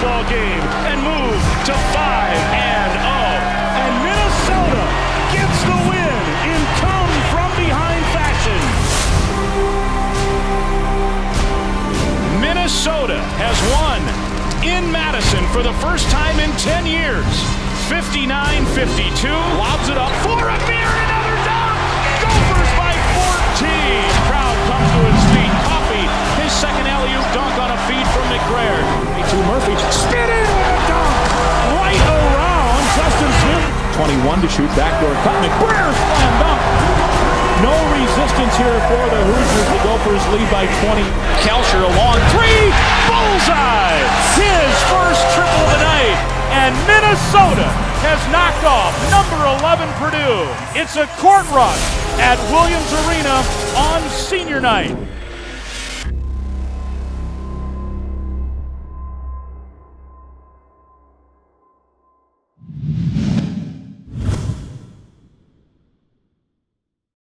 football game and move to 5-0. And Minnesota gets the win in come-from-behind fashion. Minnesota has won in Madison for the first time in 10 years. 59-52. Lobs it up for a beer, another dunk. Gophers by 14. Crowd comes to his feet. Coffee, his second alley-oop dunk on a feed from McBrayer. To Murphy, spin in with a dunk. Right around Justin Smith. 21 to shoot, backdoor cut. McBrayer slam dunk. No resistance here for the Hoosiers. The Gophers lead by 20. Kelcher a long three. Bullseye. His first triple of the night. And Minnesota has knocked off number 11 Purdue. It's a court rush at Williams Arena on senior night.